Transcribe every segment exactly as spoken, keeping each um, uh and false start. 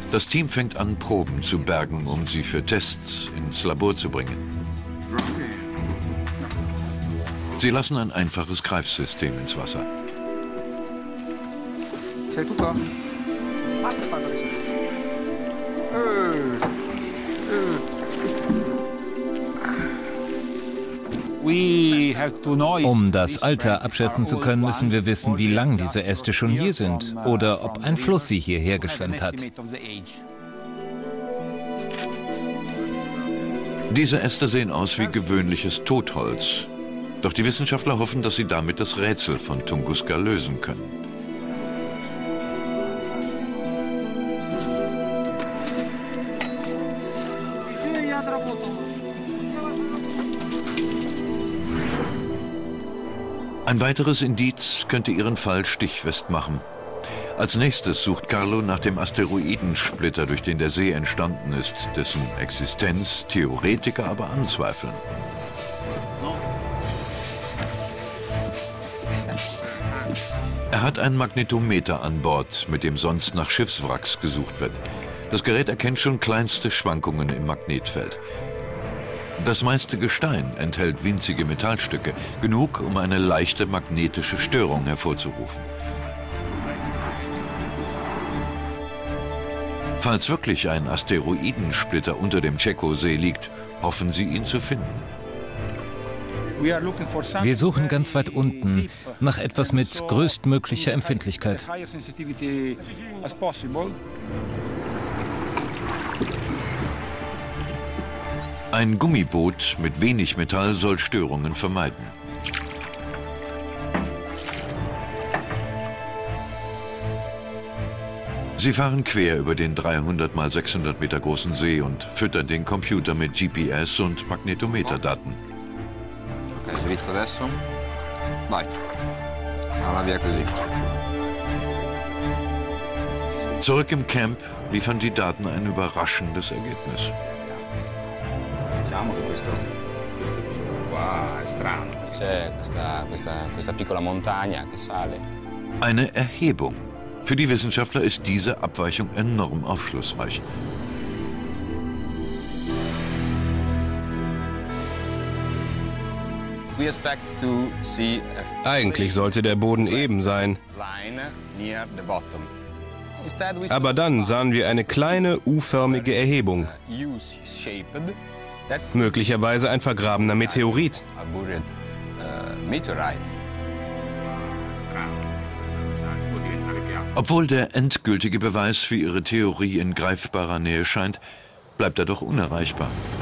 Das Team fängt an, Proben zu bergen, um sie für Tests ins Labor zu bringen. Sie lassen ein einfaches Greifsystem ins Wasser. Um das Alter abschätzen zu können, müssen wir wissen, wie lang diese Äste schon hier sind oder ob ein Fluss sie hierher geschwemmt hat. Diese Äste sehen aus wie gewöhnliches Totholz. Doch die Wissenschaftler hoffen, dass sie damit das Rätsel von Tunguska lösen können. Ein weiteres Indiz könnte ihren Fall stichfest machen. Als nächstes sucht Carlo nach dem Asteroidensplitter, durch den der See entstanden ist, dessen Existenz Theoretiker aber anzweifeln. Er hat ein Magnetometer an Bord, mit dem sonst nach Schiffswracks gesucht wird. Das Gerät erkennt schon kleinste Schwankungen im Magnetfeld. Das meiste Gestein enthält winzige Metallstücke, genug, um eine leichte magnetische Störung hervorzurufen. Falls wirklich ein Asteroidensplitter unter dem Tschechosee liegt, hoffen sie, ihn zu finden. Wir suchen ganz weit unten nach etwas mit größtmöglicher Empfindlichkeit. Ein Gummiboot mit wenig Metall soll Störungen vermeiden. Sie fahren quer über den dreihundert mal sechshundert Meter großen See und füttern den Computer mit G P S und Magnetometerdaten. Ok, dritto adesso. Vai. Ah, via così. Zurück im Camp liefern die Daten ein überraschendes Ergebnis. Diciamo che questo, questo piccolo qua è strano. C'è questa, questa, questa piccola montagna che sale. Eine Erhebung. Für die Wissenschaftler ist diese Abweichung enorm aufschlussreich. Eigentlich sollte der Boden eben sein. Aber dann sahen wir eine kleine U-förmige Erhebung. Möglicherweise ein vergrabener Meteorit. Obwohl der endgültige Beweis für ihre Theorie in greifbarer Nähe scheint, bleibt er doch unerreichbar.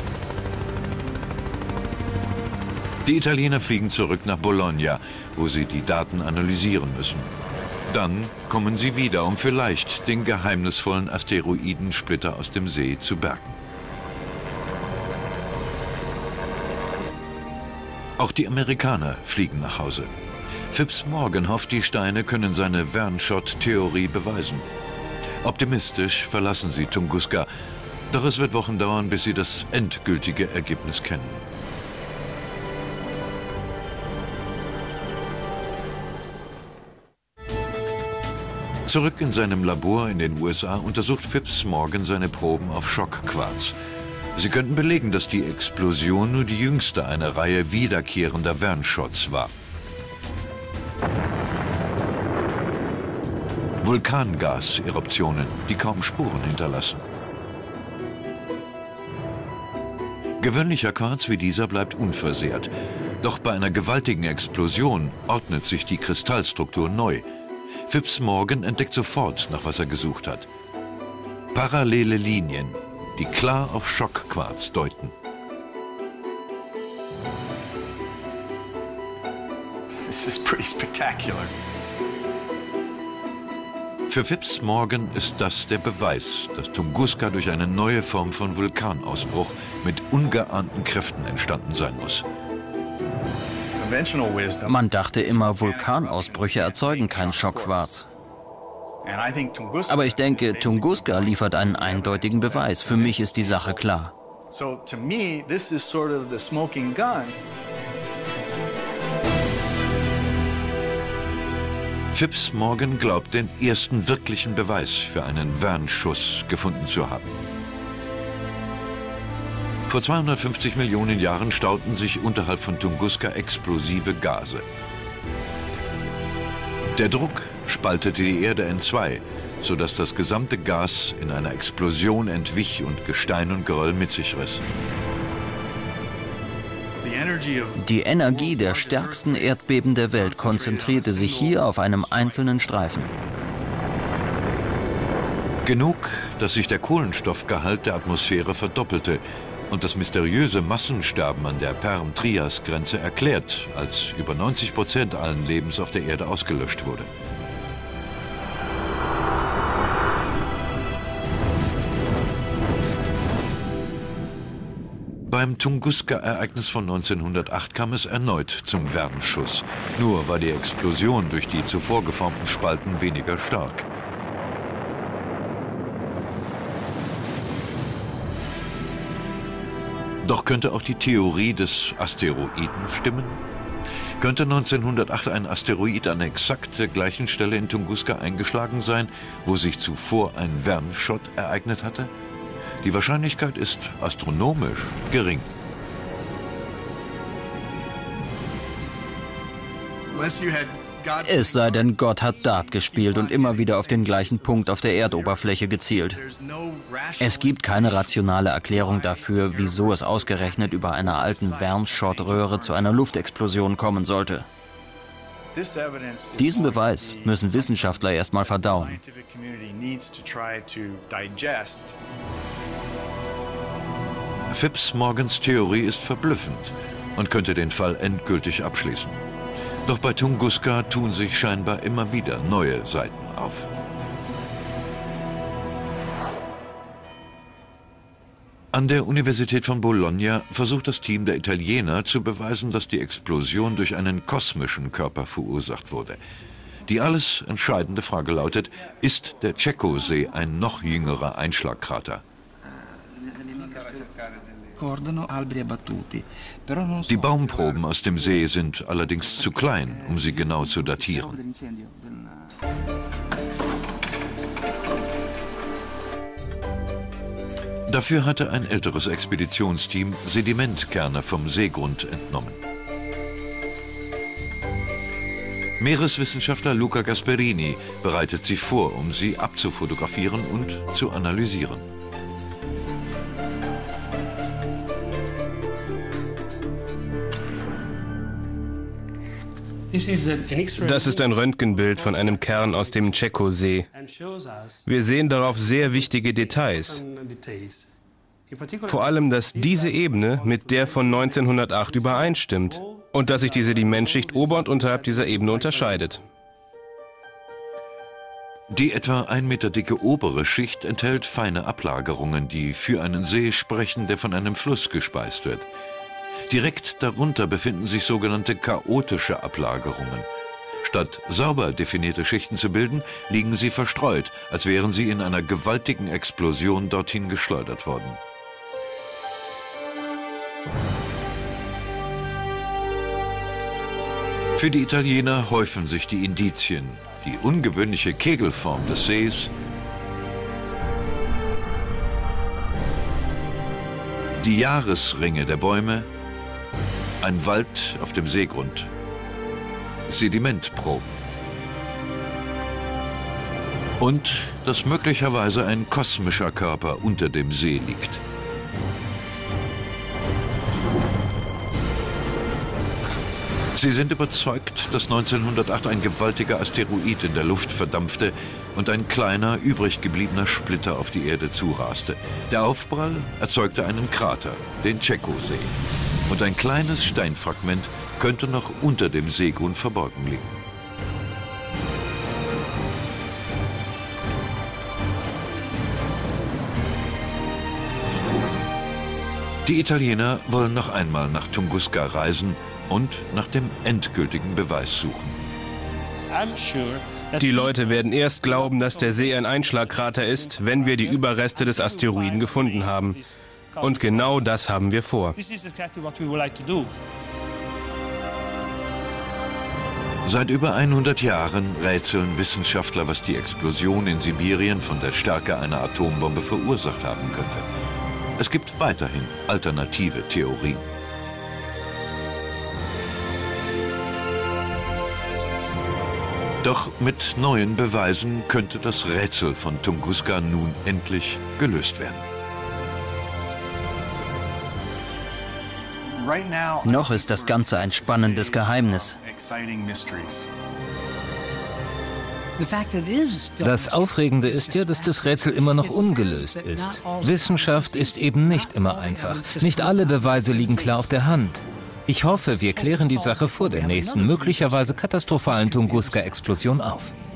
Die Italiener fliegen zurück nach Bologna, wo sie die Daten analysieren müssen. Dann kommen sie wieder, um vielleicht den geheimnisvollen Asteroidensplitter aus dem See zu bergen. Auch die Amerikaner fliegen nach Hause. Phipps Morgan hofft, die Steine können seine Wernshot-Theorie beweisen. Optimistisch verlassen sie Tunguska, doch es wird Wochen dauern, bis sie das endgültige Ergebnis kennen. Zurück in seinem Labor in den U S A untersucht Phipps Morgan seine Proben auf Schockquarz. Sie könnten belegen, dass die Explosion nur die jüngste einer Reihe wiederkehrender Wernshots war. Vulkangas-Eruptionen, die kaum Spuren hinterlassen. Gewöhnlicher Quarz wie dieser bleibt unversehrt. Doch bei einer gewaltigen Explosion ordnet sich die Kristallstruktur neu. Phipps Morgan entdeckt sofort, nach was er gesucht hat. Parallele Linien, die klar auf Schockquarz deuten. This is pretty spectacular. Für Phipps Morgan ist das der Beweis, dass Tunguska durch eine neue Form von Vulkanausbruch mit ungeahnten Kräften entstanden sein muss. Man dachte immer, Vulkanausbrüche erzeugen kein Schockquarz. Aber ich denke, Tunguska liefert einen eindeutigen Beweis. Für mich ist die Sache klar. Phipps Morgan glaubt, den ersten wirklichen Beweis für einen Vernschuss gefunden zu haben. Vor zweihundertfünfzig Millionen Jahren stauten sich unterhalb von Tunguska explosive Gase. Der Druck spaltete die Erde in zwei, sodass das gesamte Gas in einer Explosion entwich und Gestein und Geröll mit sich riss. Die Energie der stärksten Erdbeben der Welt konzentrierte sich hier auf einem einzelnen Streifen. Genug, dass sich der Kohlenstoffgehalt der Atmosphäre verdoppelte und das mysteriöse Massensterben an der Perm-Trias-Grenze erklärt, als über neunzig Prozent allen Lebens auf der Erde ausgelöscht wurde. Beim Tunguska-Ereignis von neunzehnhundertacht kam es erneut zum Vernschuss. Nur war die Explosion durch die zuvor geformten Spalten weniger stark. Doch könnte auch die Theorie des Asteroiden stimmen? Könnte neunzehnhundertacht ein Asteroid an exakt der gleichen Stelle in Tunguska eingeschlagen sein, wo sich zuvor ein Vernschott ereignet hatte? Die Wahrscheinlichkeit ist astronomisch gering. Es sei denn, Gott hat Dart gespielt und immer wieder auf den gleichen Punkt auf der Erdoberfläche gezielt. Es gibt keine rationale Erklärung dafür, wieso es ausgerechnet über einer alten Vernschottröhre zu einer Luftexplosion kommen sollte. Diesen Beweis müssen Wissenschaftler erstmal verdauen. Phipps Morgans Theorie ist verblüffend und könnte den Fall endgültig abschließen. Doch bei Tunguska tun sich scheinbar immer wieder neue Seiten auf. An der Universität von Bologna versucht das Team der Italiener zu beweisen, dass die Explosion durch einen kosmischen Körper verursacht wurde. Die alles entscheidende Frage lautet, ist der Cecco-See ein noch jüngerer Einschlagkrater? Die Baumproben aus dem See sind allerdings zu klein, um sie genau zu datieren. Dafür hatte ein älteres Expeditionsteam Sedimentkerne vom Seegrund entnommen. Meereswissenschaftler Luca Gasperini bereitet sie vor, um sie abzufotografieren und zu analysieren. Das ist ein Röntgenbild von einem Kern aus dem Cecco-See. Wir sehen darauf sehr wichtige Details. Vor allem, dass diese Ebene mit der von neunzehnhundertacht übereinstimmt und dass sich die Sedimentschicht ober- und unterhalb dieser Ebene unterscheidet. Die etwa ein Meter dicke obere Schicht enthält feine Ablagerungen, die für einen See sprechen, der von einem Fluss gespeist wird. Direkt darunter befinden sich sogenannte chaotische Ablagerungen. Statt sauber definierte Schichten zu bilden, liegen sie verstreut, als wären sie in einer gewaltigen Explosion dorthin geschleudert worden. Für die Italiener häufen sich die Indizien. Die ungewöhnliche Kegelform des Sees, die Jahresringe der Bäume, ein Wald auf dem Seegrund, Sedimentproben und dass möglicherweise ein kosmischer Körper unter dem See liegt. Sie sind überzeugt, dass neunzehnhundertacht ein gewaltiger Asteroid in der Luft verdampfte und ein kleiner, übrig gebliebener Splitter auf die Erde zuraste. Der Aufprall erzeugte einen Krater, den Cecco-See. Und ein kleines Steinfragment könnte noch unter dem Seegrund verborgen liegen. Die Italiener wollen noch einmal nach Tunguska reisen und nach dem endgültigen Beweis suchen. Die Leute werden erst glauben, dass der See ein Einschlagkrater ist, wenn wir die Überreste des Asteroiden gefunden haben. Und genau das haben wir vor. Seit über hundert Jahren rätseln Wissenschaftler, was die Explosion in Sibirien von der Stärke einer Atombombe verursacht haben könnte. Es gibt weiterhin alternative Theorien. Doch mit neuen Beweisen könnte das Rätsel von Tunguska nun endlich gelöst werden. Noch ist das Ganze ein spannendes Geheimnis. Das Aufregende ist ja, dass das Rätsel immer noch ungelöst ist. Wissenschaft ist eben nicht immer einfach. Nicht alle Beweise liegen klar auf der Hand. Ich hoffe, wir klären die Sache vor der nächsten, möglicherweise katastrophalen Tunguska-Explosion auf.